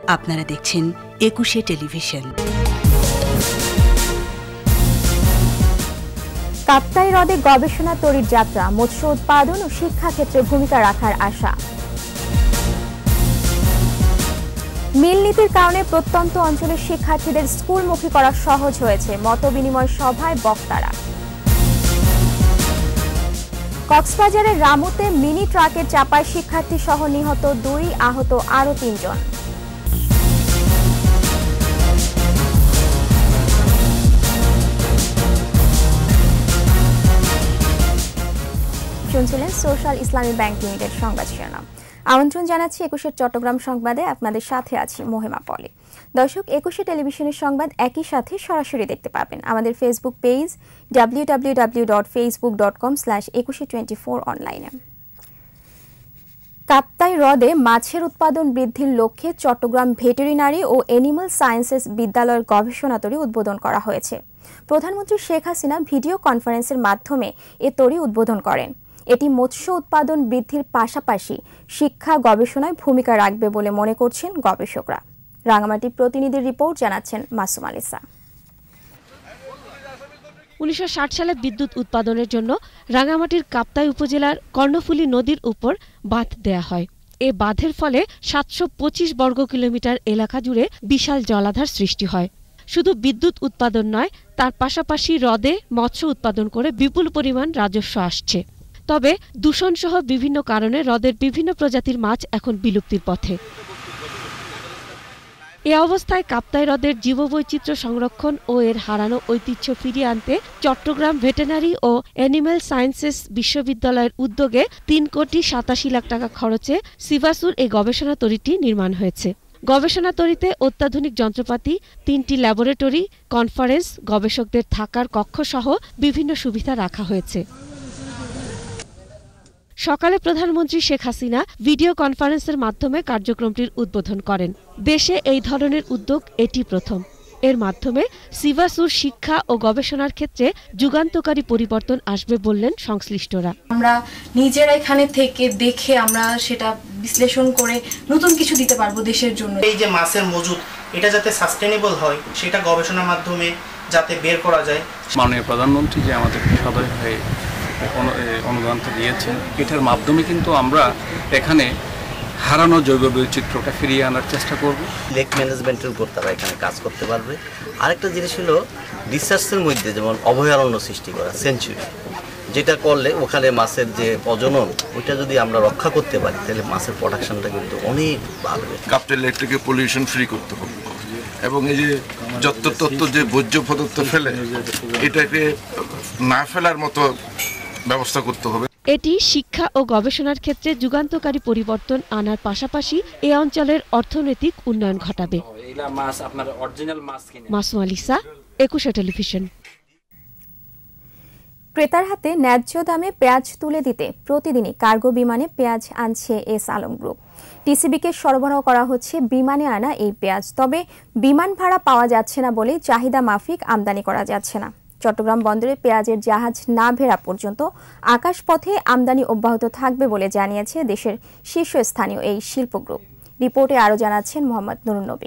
আপনারা দেখছেন একুশে টেলিভিশন। কাপ্তাই হ্রদে গবেষণা তরীর যাত্রা, মৎস্য উৎপাদন ও শিক্ষা ক্ষেত্রে ভূমিকা রাখার আশা। মিল নীতির কারণে প্রত্যন্ত অঞ্চলের শিক্ষার্থীদের স্কুলমুখী করা সহজ হয়েছে, মতবিনিময় সভায় বক্তারা। কক্সবাজারের রামুতে মিনি ট্রাকের চাপায় শিক্ষার্থী সহ নিহত 2, আহত আরও 3 জন। শুনছিলেন সোশ্যাল ইসলামী ব্যাংক লিমিটেড সংবাদ শিরোনাম। আমন্ত্রণ জানাচ্ছি একুশের চট্টগ্রাম সংবাদে। আপনাদের সাথে আছি মহিমা পলি। দর্শক, একুশে টেলিভিশনের সংবাদ একই সাথে সরাসরি দেখতে পাবেন আমাদের ফেসবুক পেজ www.facebook.com/2124 অনলাইনে। কাপ্তাই হ্রদে মাছের উৎপাদন বৃদ্ধির লক্ষ্যে চট্টগ্রাম ভেটেরিনারি ও অ্যানিমাল সায়েন্সেস বিদ্যালয়ের গবেষণা তরী উদ্বোধন করা হয়েছে। প্রধানমন্ত্রী শেখ হাসিনা ভিডিও কনফারেন্সের মাধ্যমে এ তরী উদ্বোধন করেন। এটি মৎস্য উৎপাদন বৃদ্ধির পাশাপাশি শিক্ষা গবেষণায় ভূমিকা রাখবে বলে মনে করছেন গবেষকরা। রাঙামাটি প্রতিনিধির রিপোর্ট জানাচ্ছেন মাসুম আলিসা। 1960 সালে বিদ্যুৎ উৎপাদনের জন্য রাঙামাটির কাপ্তাই উপজেলার কর্ণফুলী নদীর উপর বাঁধ দেয়া হয়। এ বাঁধের ফলে 725 বর্গ কিলোমিটার এলাকা জুড়ে বিশাল জলাধার সৃষ্টি হয়। শুধু বিদ্যুৎ উৎপাদন নয়, তার পাশাপাশি হ্রদে মৎস্য উৎপাদন করে বিপুল পরিমাণ রাজস্ব আসছে। তবে দূষণসহ বিভিন্ন কারণে হ্রদের বিভিন্ন প্রজাতির মাছ এখন বিলুপ্তির পথে। এ অবস্থায় কাপ্তাই হ্রদের জীববৈচিত্র্য সংরক্ষণ ও এর হারানো ঐতিহ্য ফিরিয়ে আনতে চট্টগ্রাম ভেটেরিনারি ও অ্যানিম্যাল সায়েন্সেস বিশ্ববিদ্যালয়ের উদ্যোগে 3,87 লাখ টাকা খরচে সিভাসুর এই গবেষণা তরীটি নির্মাণ হয়েছে। গবেষণা তরীতে অত্যাধুনিক যন্ত্রপাতি, 3টি ল্যাবরেটরি, কনফারেন্স, গবেষকদের থাকার কক্ষ সহ বিভিন্ন সুবিধা রাখা হয়েছে। সকালে প্রধানমন্ত্রী শেখ হাসিনা ভিডিও কনফারেন্সের মাধ্যমে কার্যক্রমটির উদ্বোধন করেন। দেশে এই ধরনের উদ্যোগ এটি প্রথম। এর মাধ্যমে সিভাসুর শিক্ষা ও গবেষণার ক্ষেত্রে যুগান্তকারী পরিবর্তন আসবে বললেন সংশ্লিষ্টরা। আমরা নিজেরা এখানে থেকে দেখে আমরা সেটা বিশ্লেষণ করে নতুন কিছু দিতে পারবো দেশের জন্য। এই যে মাছের মজুদ, এটা যাতে সাস্টেনেবল হয় সেটা গবেষণার মাধ্যমে যাতে বের করা যায়। মাননীয় প্রধানমন্ত্রী যে আমাদের সদয় হয়ে অনুদানটা দিয়েছেন, এটার মাধ্যমে কিন্তু আমরা এখানে হারানো জৈব বৈচিত্র্যটা ফিরিয়ে আনার চেষ্টা করব। লেক ম্যানেজমেন্টের উপর তারা এখানে কাজ করতে পারবে। আরেকটা জিনিস হলো রিসার্চের মধ্যে যেমন অভয়ারণ্য সৃষ্টি করা, সেঞ্চুরি, যেটা করলে ওখানে মাছের যে প্রজনন ওইটা যদি আমরা রক্ষা করতে পারি তাহলে মাছের প্রোডাকশনটা কিন্তু অনেক বাড়বে। কাপ্তাই লেকটাকে পলিউশন ফ্রি করতে হবে এবং এই যে যত্রতত্ত্ব যে বর্জ্য পদার্থ ফেলে এটাকে না ফেলার মতো ব্যবস্থা করতে হবে। এটি শিক্ষা ও গবেষণার ক্ষেত্রে যুগান্তকারী পরিবর্তন আনার পাশাপাশি এ অঞ্চলের অর্থনৈতিক উন্নয়ন ঘটাবে। মাসুম আলিসা, একুশে টেলিভিশন। ক্রেতার হাতে ন্যায্য দামে পেঁয়াজ তুলে দিতে প্রতিদিনই কার্গো বিমানে পেঁয়াজ আনছে এস আলম গ্রুপ। টিসিবিকে সরবরাহ করা হচ্ছে বিমানে আনা এই পেঁয়াজ। তবে বিমান ভাড়া পাওয়া যাচ্ছে না বলে চাহিদা মাফিক আমদানি করা যাচ্ছে না। চট্টগ্রাম বন্দরে পেঁয়াজের জাহাজ না ভেড়া পর্যন্ত আকাশপথে আমদানি অব্যাহত থাকবে বলে জানিয়েছে দেশের শীর্ষস্থানীয় এই শিল্প গ্রুপ। রিপোর্টে আরও জানাচ্ছেন মোহাম্মদ নুরুন নবী।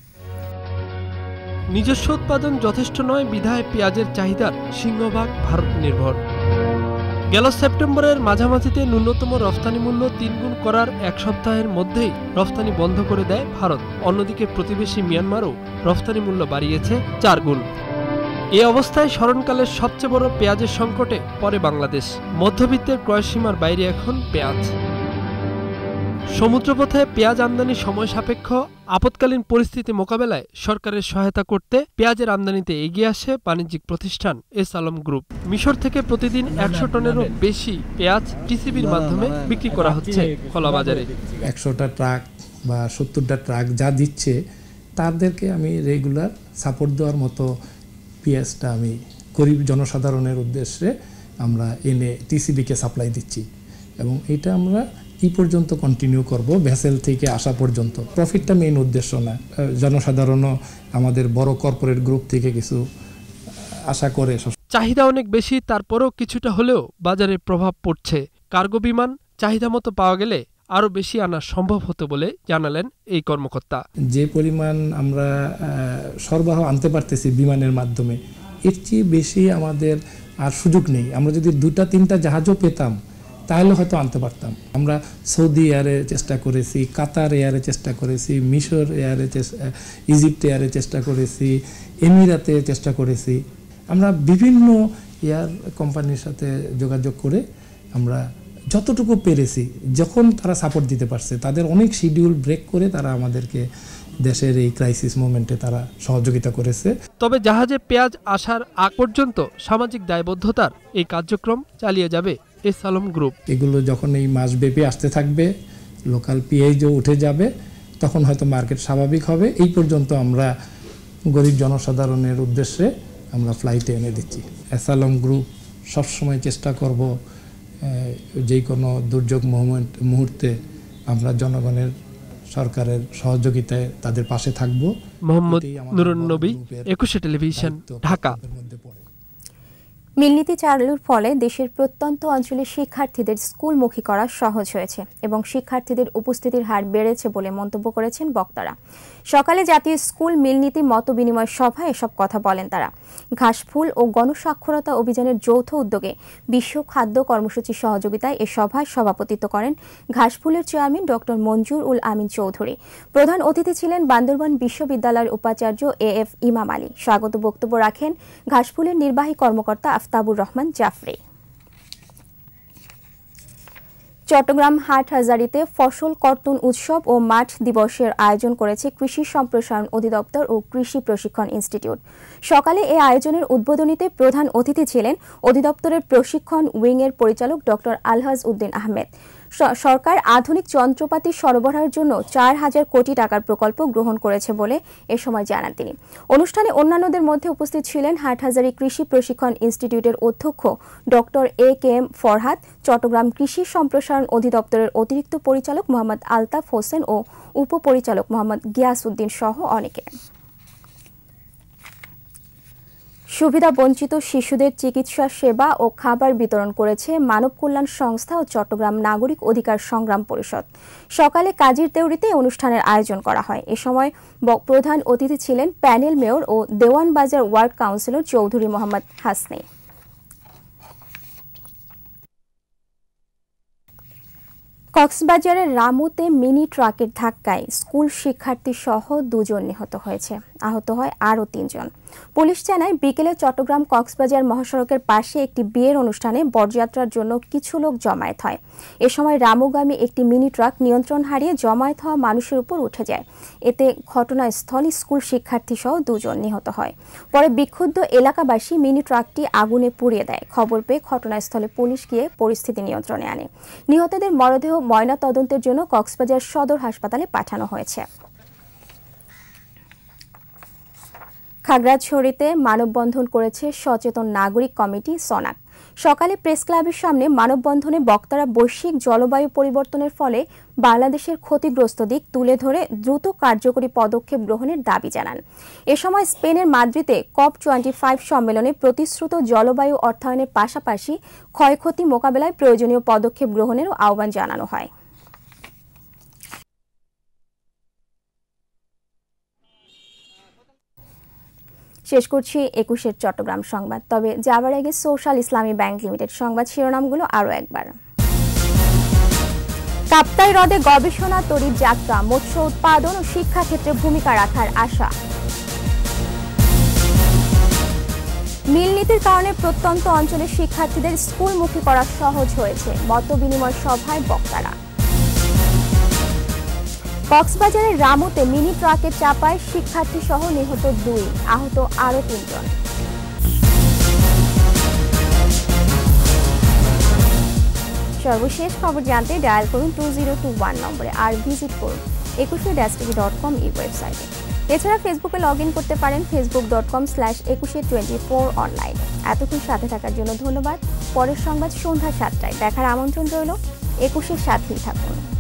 নিজস্ব উৎপাদন যথেষ্ট নয় বিধায় পেঁয়াজের চাহিদার সিংহভাগ ভারত নির্ভর। গেল সেপ্টেম্বরের মাঝামাঝিতে ন্যূনতম রফতানি মূল্য 3 গুণ করার 1 সপ্তাহের মধ্যেই রফতানি বন্ধ করে দেয় ভারত। অন্যদিকে প্রতিবেশী মিয়ানমারও রফতানি মূল্য বাড়িয়েছে 4 গুণ। এ অবস্থায় স্মরণকালের সবচেয়ে বড় পেঁয়াজের সংকটে পড়ে বাংলাদেশ। মধ্যবিত্তের ক্রয়সীমার বাইরে এখন পেঁয়াজ। সমুদ্রপথে পেঁয়াজ আমদানি সময় সাপেক্ষ। আপৎকালীন পরিস্থিতি মোকাবেলায় সরকারের সহায়তা করতে পেঁয়াজের আমদানিতে এগিয়ে আসে বাণিজ্যিক প্রতিষ্ঠান এস আলম গ্রুপ। মিশর থেকে প্রতিদিন 100 টনেরও বেশি পেঁয়াজ টিসিবির মাধ্যমে বিক্রি করা হচ্ছে খোলা বাজারে। 100টা ট্রাক বা 70টা ট্রাক যা দিচ্ছে তাদেরকে আমি রেগুলার সাপোর্ট দেওয়ার মতো পেঁয়াজটা আমি গরিব জনসাধারণের উদ্দেশ্যে আমরা এনে টিসিবিকে সাপ্লাই দিচ্ছি এবং এটা আমরা এই পর্যন্ত কন্টিনিউ করব, ভেসেল থেকে আসা পর্যন্ত। প্রফিটটা মেইন উদ্দেশ্য না। জনসাধারণও আমাদের বড় কর্পোরেট গ্রুপ থেকে কিছু আশা করে। চাহিদা অনেক বেশি, তারপরও কিছুটা হলেও বাজারে প্রভাব পড়ছে। কার্গো বিমান চাহিদা মতো পাওয়া গেলে আরও বেশি আনা সম্ভব হতো বলে জানালেন এই কর্মকর্তা। যে পরিমাণ আমরা সরবরাহ আনতে পারতেছি বিমানের মাধ্যমে, এর চেয়ে বেশি আমাদের আর সুযোগ নেই। আমরা যদি 2-3টা জাহাজও পেতাম তাহলে হয়তো আনতে পারতাম। আমরা সৌদি এয়ারে চেষ্টা করেছি, কাতার এয়ারে চেষ্টা করেছি, মিশর এয়ারে ইজিপ্ট এয়ারে চেষ্টা করেছি, এমিরাতে চেষ্টা করেছি। আমরা বিভিন্ন এয়ার কোম্পানির সাথে যোগাযোগ করে আমরা যতটুকু পেরেছি, যখন তারা সাপোর্ট দিতে পারছে, তাদের অনেক শিডিউল ব্রেক করে তারা আমাদেরকে দেশের এই ক্রাইসিস মোমেন্টে তারা সহযোগিতা করেছে। তবে জাহাজে পেঁয়াজ আসার আগ পর্যন্ত সামাজিক দায়বদ্ধতার এই কার্যক্রম চালিয়ে যাবে এস আলম গ্রুপ। এগুলো যখন এই মাসব্যাপী আসতে থাকবে, লোকাল পেঁয়াজও উঠে যাবে, তখন হয়তো মার্কেট স্বাভাবিক হবে। এই পর্যন্ত আমরা গরিব জনসাধারণের উদ্দেশ্যে আমরা ফ্লাইটে এনে দিচ্ছি। এস আলম গ্রুপ সবসময় চেষ্টা করব যে কোনো দুর্যোগ মুহূর্তে আমরা জনগণের, সরকারের সহযোগিতায় তাদের পাশে থাকব। মোহাম্মদ নুরুন নবী, একুশে টেলিভিশন, ঢাকা। মিলনীতি চালুর ফলে দেশের প্রত্যন্ত অঞ্চলের শিক্ষার্থীদের স্কুলমুখী করা সহজ হয়েছে এবং শিক্ষার্থীদের উপস্থিতির হার বেড়েছে বলে মন্তব্য করেছেন বক্তারা। সকালে জাতীয় স্কুল মিলনীতি মতবিনিময় সভায় এসব কথা বলেন তারা। ঘাসফুল ও গণস্বাক্ষরতা অভিযানের যৌথ উদ্যোগে বিশ্ব খাদ্য কর্মসূচির সহযোগিতায় এ সভায় সভাপতিত্ব করেন ঘাসফুলের চেয়ারম্যান ডক্টর মঞ্জুর উল আমিন চৌধুরী। প্রধান অতিথি ছিলেন বান্দরবান বিশ্ববিদ্যালয়ের উপাচার্য এএফ ইমাম আলী। স্বাগত বক্তব্য রাখেন ঘাসফুলের নির্বাহী কর্মকর্তা আফতাবুর রহমান জাফরি। চট্টগ্রাম হাটহাজারীতে ফসল কর্তন উৎসব ও মাঠ দিবসের আয়োজন করেছে কৃষি সম্প্রসারণ অধিদপ্তর ও কৃষি প্রশিক্ষণ ইনস্টিটিউট। সকালে এই আয়োজনের উদ্বোধনীতে প্রধান অতিথি ছিলেন অধিদপ্তরের প্রশিক্ষণ উইংয়ের পরিচালক ডক্টর আলহাজ উদ্দিন আহমেদ। সরকার আধুনিক যন্ত্রপাতি সরবরাহের জন্য 4000 কোটি টাকার প্রকল্প গ্রহণ করেছে বলে এ সময় জানান তিনি। অনুষ্ঠানে অন্যান্যদের মধ্যে উপস্থিত ছিলেন হাটহাজারী কৃষি প্রশিক্ষণ ইনস্টিটিউটের অধ্যক্ষ ডক্টর এ.কে.এম. ফরহাদ, চট্টগ্রাম কৃষি সম্প্রসারণ অধিদপ্তরের অতিরিক্ত পরিচালক মোহাম্মদ আলতাফ হোসেন ও উপপরিচালক মোহাম্মদ গিয়াস উদ্দিন সহ অনেকে। সুবিধা বঞ্চিত শিশুদের চিকিৎসা সেবা ও খাবার বিতরণ করেছে মানব কল্যাণ সংস্থা ও চট্টগ্রাম নাগরিক অধিকার সংগ্রাম পরিষদ। সকালে কাজীর দেউরিতে অনুষ্ঠানের আয়োজন করা হয়। এ সময় প্রধান অতিথি ছিলেন প্যানেল মেয়র ও দেওয়ানবাজার ওয়ার্ড কাউন্সিলর চৌধুরী মোহাম্মদ হাসনি। কক্সবাজারের রামুতে মিনি ট্রাকের ধাক্কায় স্কুল শিক্ষার্থী সহ 2 জন নিহত হয়েছে, আহত হয় আরও 3 জন। পুলিশ জানায় বিকেলে চট্টগ্রাম কক্সবাজার মহাসড়কের পাশে একটি বিয়ের অনুষ্ঠানে বরযাত্রার জন্য কিছু লোক জমায়েত হয়। এ সময় রামুগামী একটি মিনি ট্রাক নিয়ন্ত্রণ হারিয়ে জমায়েত হওয়া মানুষের উপর উঠে যায়। এতে ঘটনাস্থলে স্কুল শিক্ষার্থী সহ 2 জন নিহত হয়। পরে বিক্ষুব্ধ এলাকাবাসী মিনি ট্রাকটি আগুনে পুড়িয়ে দেয়। খবর পেয়ে ঘটনাস্থলে পুলিশ গিয়ে পরিস্থিতি নিয়ন্ত্রণে আনে। নিহতদের মরদেহ ময়না তদন্তের জন্য কক্সবাজার সদর হাসপাতালে পাঠানো হয়েছে। খাগড়াছড়িতে মানববন্ধন করেছে সচেতন নাগরিক কমিটি সনাক। সকালে প্রেস ক্লাবের সামনে মানববন্ধনে বক্তারা বৈশ্বিক জলবায়ু পরিবর্তনের ফলে বাংলাদেশের ক্ষতিগ্রস্ত দিক তুলে ধরে দ্রুত কার্যকরী পদক্ষেপ গ্রহণের দাবি জানান। এ সময় স্পেনের মাদ্রিদে COP25 সম্মেলনে প্রতিশ্রুত জলবায়ু অর্থায়নের পাশাপাশি ক্ষয়ক্ষতি মোকাবেলায় প্রয়োজনীয় পদক্ষেপ গ্রহণেরও আহ্বান জানানো হয়। শেষ করছি 21-এর চট্টগ্রাম সংবাদ। তবে যাবার আগে সোশ্যাল ইসলামী ব্যাংক লিমিটেড সংবাদ শিরোনামগুলো আরও একবার। কাপ্তাই হ্রদে গবেষণা তড়িৎ যাত্রা, মৎস্য উৎপাদন ও শিক্ষা ক্ষেত্রে ভূমিকা রাখার আশা। মিলনীতির কারণে প্রত্যন্ত অঞ্চলের শিক্ষার্থীদের স্কুলমুখী করা সহজ হয়েছে, মতবিনিময় সভায় বক্তারা। কক্সবাজারের রামুতে মিনি ট্রাকের চাপায় শিক্ষার্থী সহ নিহত 2, আহত আরও 3 জন। সর্বশেষ খবর জানতে ডায়াল করুন 2021 নম্বরে আর ভিজিট করুন 21tv.com এই ওয়েবসাইটে। এছাড়া ফেসবুকে লগ ইন করতে পারেন facebook.com/2124 অনলাইনে। এতক্ষণ সাথে থাকার জন্য ধন্যবাদ। পরের সংবাদ সন্ধ্যা 7টায় দেখার আমন্ত্রণ রইল। 21-এর সাথেই থাকুন।